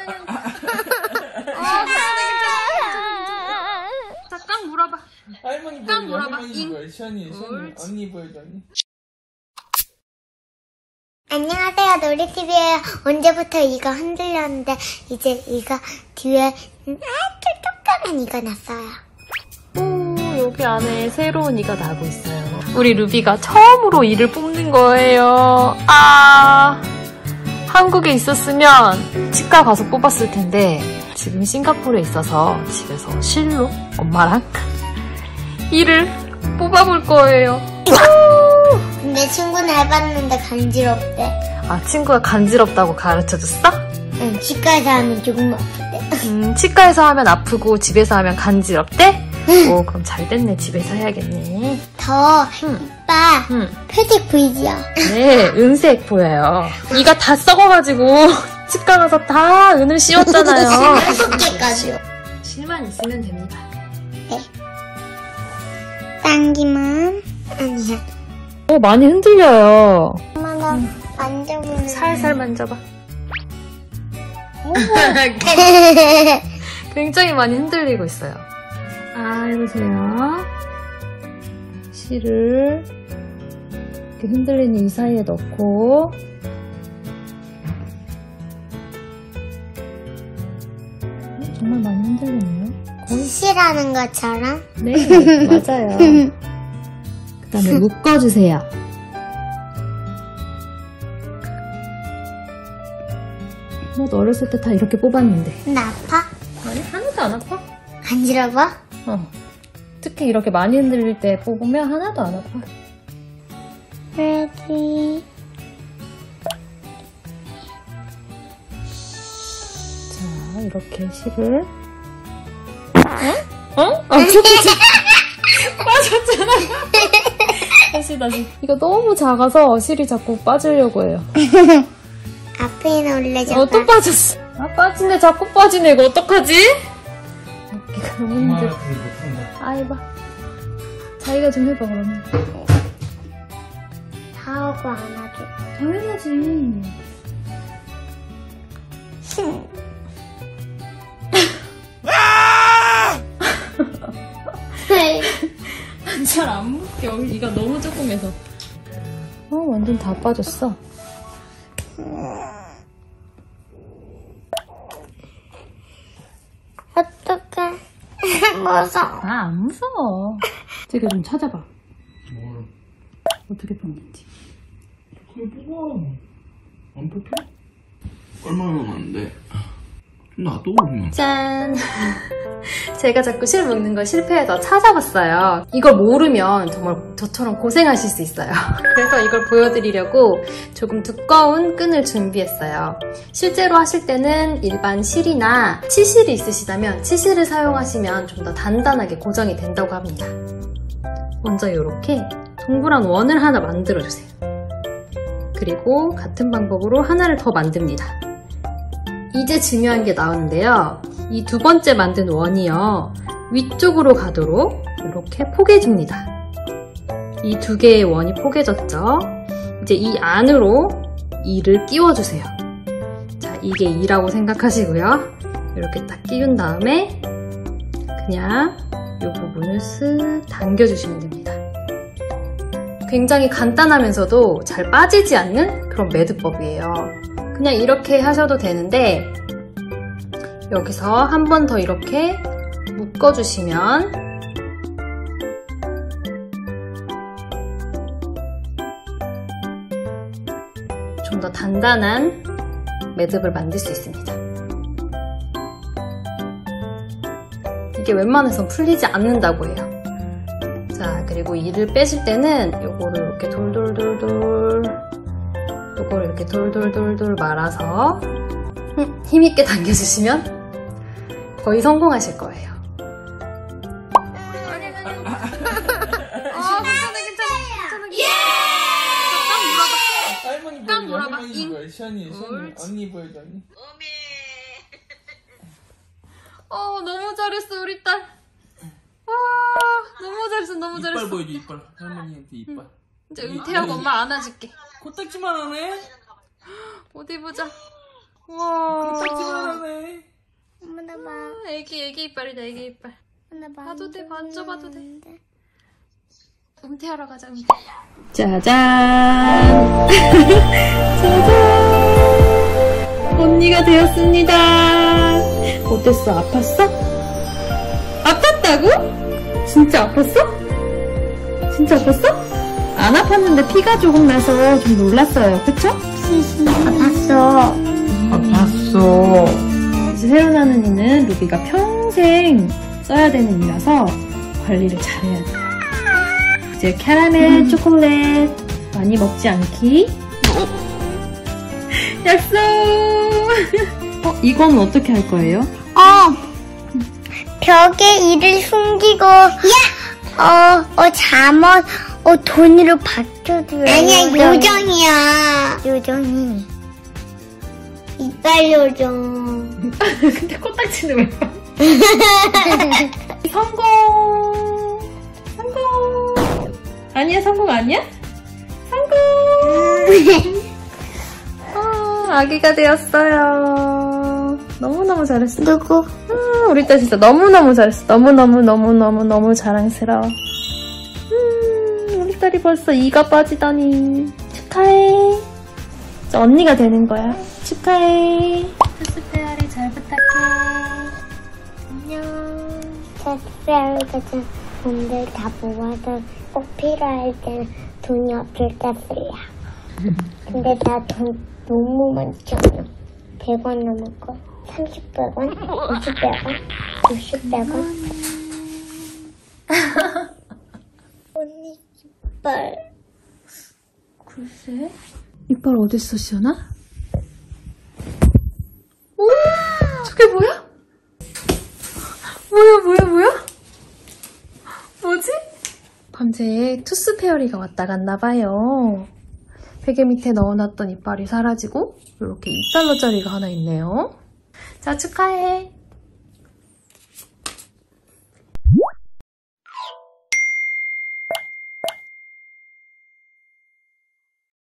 자, 깡 물어봐. 할머니 깡 보여줘. 물어봐. 할머니 보여줘. 시원이. 언니 보여줘. 언니. 안녕하세요, 놀이TV에요. 언제부터 이거 흔들렸는데 이제 이거 뒤에 아주 조그만 이거 났어요. 오, 여기 안에 새로운 이가 나고 있어요. 우리 루비가 처음으로 이를 뽑는 거예요. 아, 한국에 있었으면 치과 가서 뽑았을 텐데 지금 싱가포르에 있어서 집에서 실로 엄마랑 이를 뽑아볼 거예요. 근데 친구는 해봤는데 간지럽대. 아, 친구가 간지럽다고 가르쳐줬어? 응, 치과에서 하면 조금 아프대. 치과에서 하면 아프고 집에서 하면 간지럽대? 오, 그럼 잘 됐네. 집에서 해야겠네. 더 이빠 패딩 보이지요? 네, 은색 보여요. 이가 다 썩어가지고 치과 가서 다 은을 씌웠잖아요. 6개까지요. 실만 있으면 됩니다. 네. 당기면 아니야. 오, 많이 흔들려요. 엄마가 만져보는. 살살 만져봐. 굉장히 많이 흔들리고 있어요. 아, 해보세요. 실을 이렇게 흔들리는 이 사이에 넣고 정말 많이 흔들리네요. 실하는 것처럼? 네, 맞아요. 그 다음에 묶어주세요. 뭐 어렸을 때 다 이렇게 뽑았는데. 나 아파? 아니, 하나도 안 아파. 간지러워? 특히 이렇게 많이 흔들릴 때 뽑으면 하나도 안 아파. Ready. 자, 이렇게 실을. 빠졌잖아. 다시. 이거 너무 작아서 실이 자꾸 빠지려고 해요. 앞에 올려줘. 또 빠졌어. 아, 빠지네. 자꾸 빠지네. 이거 어떡하지? 먹기가 너무 힘들어. 아, 해봐. 자기가 좀 해봐, 그러면. 다 하고 안 하죠. 당연하지. 잘 안 묶여. 이가 너무 조금해서. 완전 다 빠졌어. 어떡해. 무서워. 아, 안 무서워. 제가 좀 찾아봐. 뭘? 어떻게 뽑는지. 그걸 뽑아. 안 뽑혀? 얼마나 안 돼? 좀 놔둬, 그냥. 짠! 제가 자꾸 실 묶는 걸 실패해서 찾아봤어요. 이걸 모르면 정말 저처럼 고생하실 수 있어요. 그래서 이걸 보여드리려고 조금 두꺼운 끈을 준비했어요. 실제로 하실 때는 일반 실이나 치실이 있으시다면 치실을 사용하시면 좀 더 단단하게 고정이 된다고 합니다. 먼저 이렇게 동그란 원을 하나 만들어주세요. 그리고 같은 방법으로 하나를 더 만듭니다. 이제 중요한 게 나오는데요. 이 두 번째 만든 원이요. 위쪽으로 가도록 이렇게 포개줍니다. 이 두 개의 원이 포개졌죠? 이제 이 안으로 이를 끼워주세요. 자, 이게 이라고 생각하시고요. 이렇게 딱 끼운 다음에 그냥 이 부분을 쓱 당겨주시면 됩니다. 굉장히 간단하면서도 잘 빠지지 않는 그런 매듭법이에요. 그냥 이렇게 하셔도 되는데 여기서 한 번 더 이렇게 묶어주시면 좀 더 단단한 매듭을 만들 수 있습니다. 이게 웬만해선 풀리지 않는다고 해요. 자, 그리고 이를 빼실 때는 요거를 이렇게 돌돌돌돌 요거를 이렇게 돌돌돌돌 말아서 힘있게 당겨주시면 거의 성공하실 거예요. 할머니 깡 보여줘. 물어봐. 할머니 보여줘. 시원이. 옳지. 언니 보여줘. 언니. 너무 잘했어, 우리 딸. 와, 너무 잘했어, 너무 잘했어. 이빨 보여줘. 이빨. 할머니한테 이빨. 이제 은퇴하고 엄마 안아줄게. 코딱지만 하네? 어디 보자. 와. 코딱지만 하네. 애기 이빨이다, 애기 이빨. 봐도 돼, 만져봐도 돼. 은퇴하러 가자, 은퇴. 짜잔! 짜잔! 언니가 되었습니다. 어땠어? 아팠어? 아팠다고? 진짜 아팠어? 진짜 아팠어? 안 아팠는데 피가 조금 나서 좀 놀랐어요. 그쵸? 아팠어. 아팠어. 이제 새로 나는 이는 루비가 평생 써야 되는 이라서 관리를 잘해야 돼요. 이제 캐러멜 초콜릿 많이 먹지 않기. 약속! 이건 어떻게 할 거예요? 벽에 이를 숨기고, 잠옷, 돈으로 받쳐줘요. 아니야, 요정이야. 요정이. 이빨 요정. 근데 코딱지는 왜 봐? 성공! 성공! 아니야, 성공 아니야? 성공! 아기가 되었어요. 너무너무 잘했어. 누구? 우리 딸 진짜 너무너무 잘했어. 너무 자랑스러워. 우리 딸이 벌써 이가 빠지다니. 축하해. 이제 언니가 되는 거야. 축하해. 스페어리 잘 부탁해. 안녕. 스페어리가 돈들 다 모아서 꼭 필요할 땐 돈이 없을 때 쓸래. 근데 나 돈 너무 많죠. 100원 넘을 거. 30백원, 50백원, 60백원. 언니 이빨. 글쎄. 이빨 어딨어, 시연아? 우와! 저게 뭐야? 뭐야? 뭐지? 밤새 투스 페어리가 왔다 갔나봐요. 베개 밑에 넣어놨던 이빨이 사라지고 이렇게 $2짜리가 하나 있네요. 자, 축하해.